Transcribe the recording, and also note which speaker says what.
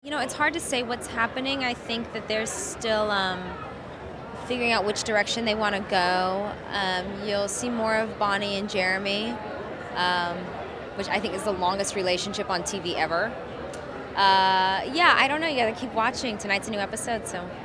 Speaker 1: You know, it's hard to say what's happening. I think that they're still figuring out which direction they want to go. You'll see more of Bonnie and Jeremy, um, which I think is the longest relationship on TV ever. Yeah, I don't know. You got to keep watching. Tonight's a new episode, so.